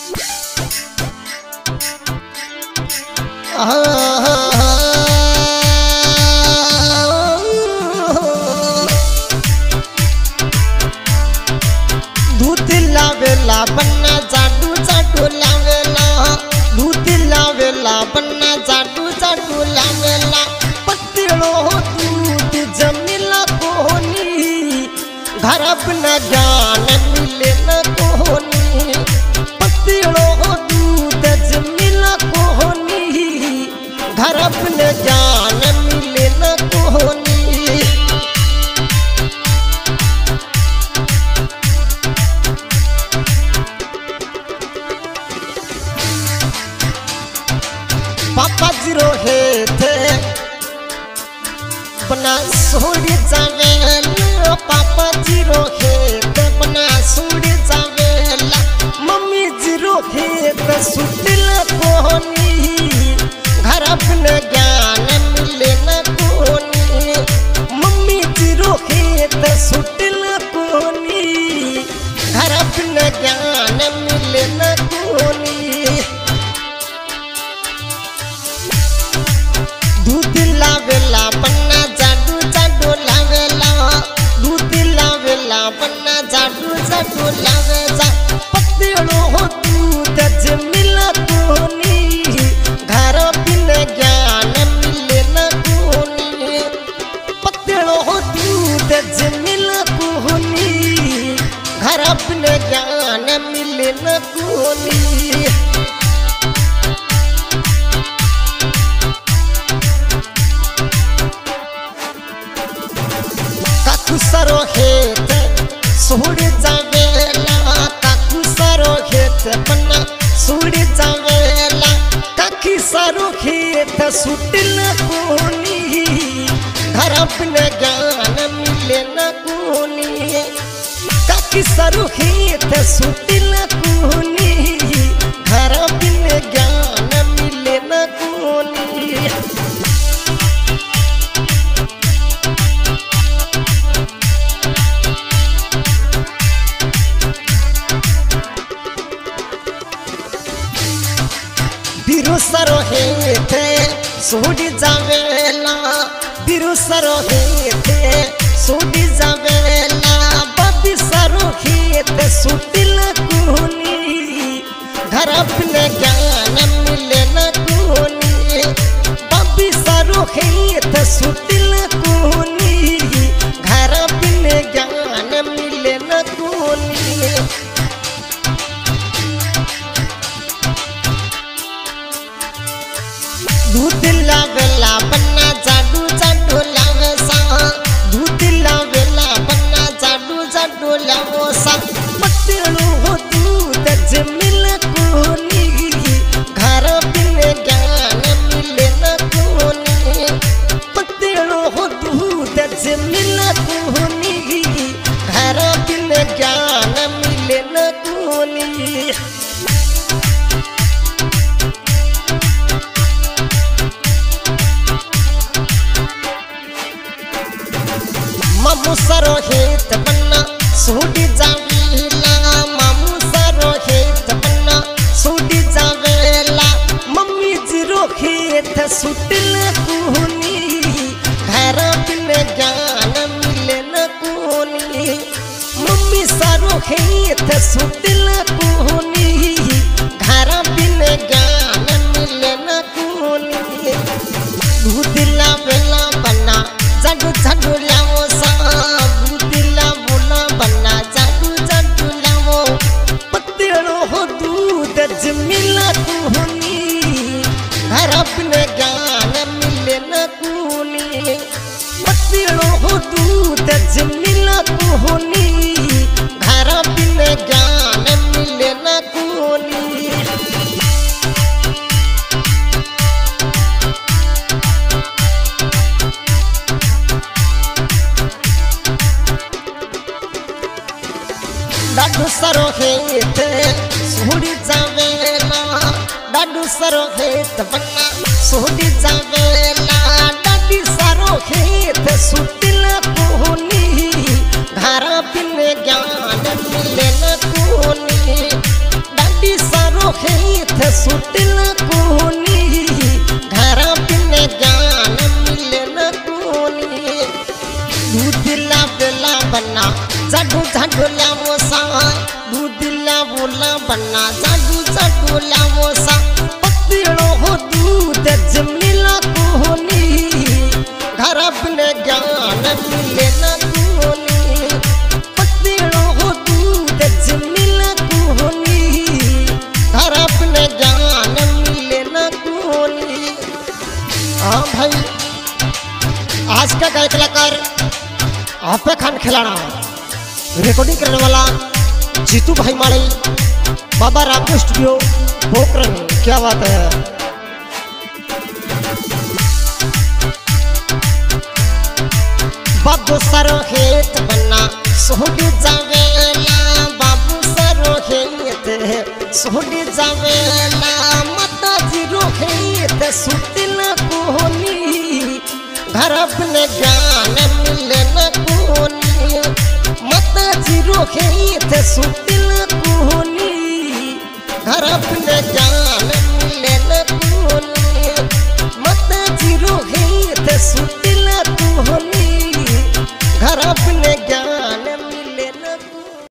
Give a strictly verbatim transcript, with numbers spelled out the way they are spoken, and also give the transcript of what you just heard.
दूध लावेला बन्ना जाडू जाडू लावेला, दूध लावेला बन्ना जाडू जाडू लावेला। पत्तिलो दूध जमिला कोनी, घरप न ज्ञान मिले न कोनी। पत्तिलो दूध जमिला कोनी, घरप न ज्ञान मिले न कोनी। पापा जीरो हे थे बना सोड़ी जावेला, पापा जीरो हे थे बना सोड़ी जावेला। मम्मी जीरो हे थे सुतिल कोनी, घर अपने ज्ञान मिले न कोनी। मम्मी जीरो हे थे सुतिल कोनी, घर अपने ज्ञान मिले न कोनी। दूध लावेला बन्ना जाडू जाडू लावेला, दूध लावेला बन्ना जाडू जाडू लावेला। पत्तिलो दूध जमिला कोनी, घर बिन ज्ञान मिले न कोनी। पत्तिलो दूध जमिला कोनी, घर बिन ज्ञान मिले न कोनी। काकू सरो हेत सोडी जावेला, काकू सरो हेत बन्ना सोडी जावेला। काकी सरो हेत सुटिल कोनी, घर अपने ज्ञान मिले न कोनी। काकी सरो हेत सुटिल कोनी, घर अपने ज्ञान मिले न कोनी। बिरु सरो हेते सोडी जावेला, बिरु सरो हेते सोडी जावेला। बबी सरो हेते सुटिल कोनी, घर अपने ज्ञान मिले न कोनी। बबी सरो हेते सुटिल कोनी, घर अपने ज्ञान मिले न कोनी। दूध लावेला बन्ना जाडू जाडू लावेसा, दूध लावेला बन्ना जाडू जाडू लावेसा। पत्तिलो दूध जमिला कोनी, घर बिन ज्ञान मिले न कोनी। पत्तिलो दूध जमिला कोनी, घर बिन ज्ञान मिले न कोनी। मामू सरो हेत बन्ना सोडी जावेला, मामू सरो हेत बन्ना सोडी जावेला। मम्मी जीरो हेत सुटिल कोनी, घर बिन ज्ञान मिले न कोनी। मम्मी सरो हेत सुटिल कोनी, घर बिन ज्ञान मिले न कोनी। दूध लावेला बन्ना जाडू जाडू लावो सा, दूध लावोला बन्ना जाडू जाडू लावो। पत्तिलो दूध जमिला कोनी, घर अपने ज्ञान मिले न कोनी। पत्तिलो दूध जमिला कोनी, घर बिन ज्ञान मिले न कोनी। डाडू सरो हेते सोडी जावेला, डाडू सरो हेत बन्ना सोडी जावेला। डाडी सरो हेत सुटिल कोनी, घर बिन ज्ञान मिले न कोनी। डाडी सरो रोहित सुटिल कोनी घर बिन ज्ञान मिले न कोनी दूधिला बेला बना जाडू जाडू लावो सा दूधिला बोला बना जाडू जाडू लावो सा पतिलो हो दूध जमिला कोनी घर बिन ज्ञान मिले न कोनी पतिलो हो दूध जमिला कोनी घर बिन ज्ञान मिले न कोनी। हाँ भाई आज का गायक कलाकार आपे खान खिलाना रिकॉर्डिंग करने वाला जीतू भाई माली बाबा रामदेव स्टूडियो पोखरण। क्या बात है। बाबू सरो खेत बना सोहडी जावेला बाबू सरो खेत सोहडी जावेला माता जी रो खेत सुतिल कोनी घर अपने ज्ञान मिले न कोनी माता जी रो खेत सुतिल कोनी घर अपने ज्ञान मिले न कोनी माता जी रो खेत